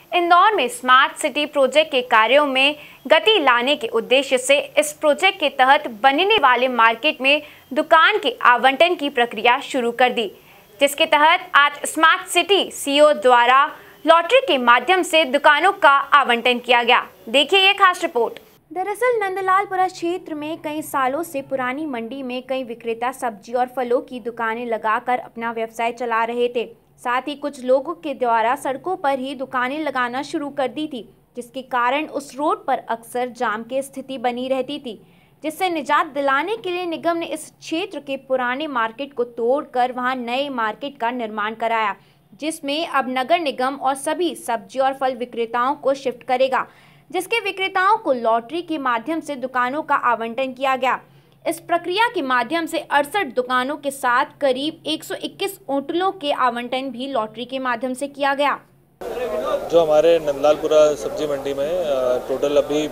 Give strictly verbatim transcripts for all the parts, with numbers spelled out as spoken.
इंदौर में smart city project के कार्यों में गति लाने के उद्देश्य से इस प्रोजेक्ट के तहत बनने वाले मार्केट में दुकान के आवंटन की प्रक्रिया शुरू कर दी, जिसके तहत आज स्मार्ट सिटी सीईओ द्वारा लॉटरी के माध्यम से दुकानों का आवंटन किया गया। देखिए ये खास रिपोर्ट। दरअसल नंदलालपुरा क्षेत्र में कई सालों से पुरानी मंडी में कई विक्रेता सब्जी और फलों की दुकानें लगाकर अपना व्यवसाय चला रहे थे। साथ ही कुछ लोगों के द्वारा सड़कों पर ही दुकानें लगाना शुरू कर दी थी, जिसके कारण उस रोड पर अक्सर जाम की स्थिति बनी रहती थी, जिससे निजात दिलाने के लिए निगम ने इस क्षेत्र के पुराने मार्केट को तोड़कर वहां नए मार्केट का निर्माण कराया, जिसमें अब नगर निगम और सभी सब्जी और फल विक्रेताओं को शिफ्ट करेगा, जिसके विक्रेताओं को लॉटरी के माध्यम से दुकानों का आवंटन किया गया। इस प्रक्रिया के माध्यम से अड़सठ दुकानों के साथ करीब एक सौ इक्कीस होटलों के आवंटन भी लॉटरी के माध्यम से किया गया। जो हमारे नंदलालपुरा सब्जी मंडी में टोटल अभी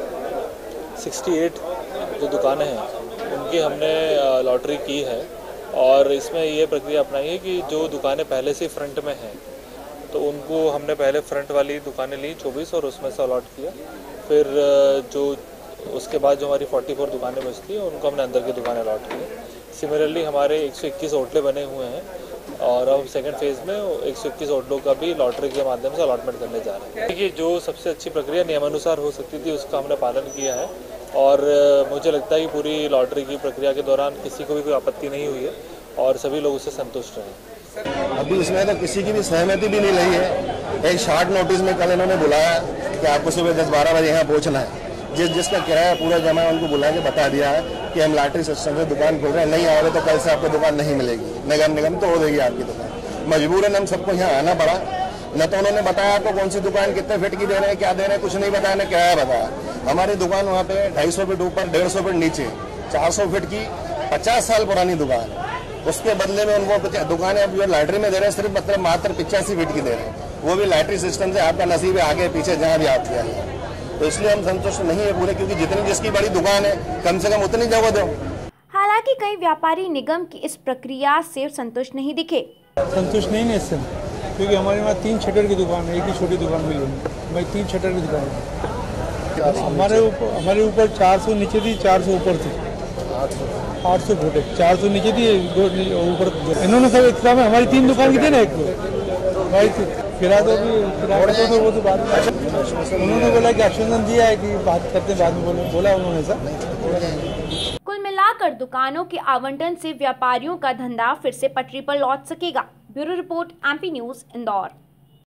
अड़सठ जो दुकानें हैं उनकी हमने लॉटरी की है और इसमें ये प्रक्रिया अपनाई है कि जो दुकानें पहले से फ्रंट में हैं तो उनको हमने पहले फ्रंट वाली दुकानें ली चौबीस और उसमें से अलॉट किया। फिर जो उसके बाद जो हमारी चौवालीस दुकानें बचती हैं उनको हमने अंदर की दुकानें अलॉट की। सिमिलरली हमारे एक सौ इक्कीस होटलें बने हुए हैं और अब सेकंड फेज़ में एक सौ इक्कीस होटलों का भी लॉटरी के माध्यम से अलॉटमेंट करने जा रहे हैं। देखिए जो सबसे अच्छी प्रक्रिया नियमानुसार हो सकती थी उसका हमने पालन किया है और मुझे लगता है कि पूरी लॉटरी की प्रक्रिया के दौरान किसी को भी कोई आपत्ति नहीं हुई है और सभी लोग उससे संतुष्ट रहे। अभी उसमें तो किसी की भी सहमति भी नहीं रही है। एक शॉर्ट नोटिस में कल इन्होंने बुलाया कि आपको सुबह दस बारह बजे यहाँ पहुँचना है। जिस जिसका किराया पूरा जमा है उनको बुला के बता दिया है कि हम लॉटरी सिस्टम से दुकान खोल रहे हैं, नहीं आओगे तो कल से आपको दुकान नहीं मिलेगी, नगर निगम तो हो देगी आपकी दुकान। मजबूरन हम सबको यहाँ आना पड़ा। न तो उन्होंने बताया आपको कौन सी दुकान कितने फिट की दे रहे हैं, क्या दे रहे हैं, कुछ नहीं बताया, न किराया बताया। हमारी दुकान वहाँ पे ढाई सौ फीट ऊपर, डेढ़ सौ फीट नीचे, चार सौ फीट की पचास साल पुरानी दुकान, उसके बदले में उनको दुकानें अब जो लॉटरी में दे रहे हैं सिर्फ मतलब मात्र पिचासी फीट की दे रहे हैं, वो भी लॉटरी सिस्टम से। आपका नसीब है आगे पीछे जहाँ भी आप किया, तो इसलिए हम संतुष्ट नहीं है पूरे, क्योंकि जितनी जिसकी बड़ी दुकान है कम से कम उतनी जगह दो। हालांकि कई व्यापारी निगम की इस प्रक्रिया से संतुष्ट नहीं दिखे। संतुष्ट नहीं है इससे, क्योंकि हमारे वहाँ तीन शटर की दुकान है, एक ही छोटी दुकान मिली है, मैं तीन शटर की दुकान है। हमारे ऊपर हमारे ऊपर चार सौ नीचे थी, चार सौ ऊपर थी, आठ सौ फुट है, चार सौ नीचे थी, ऊपर। इन्होंने सब इंतजाम है, हमारी तीन दुकान की थी ना, एक फिरा तो भी फिरा तो वो तो बात उन्होंने बोला कि आश्वासन दिया है कि बात करते बाद में बोले बोला उन्होंने सर। कुल मिलाकर दुकानों के आवंटन से व्यापारियों का धंधा फिर से पटरी पर लौट सकेगा। Bureau report MP news Indore.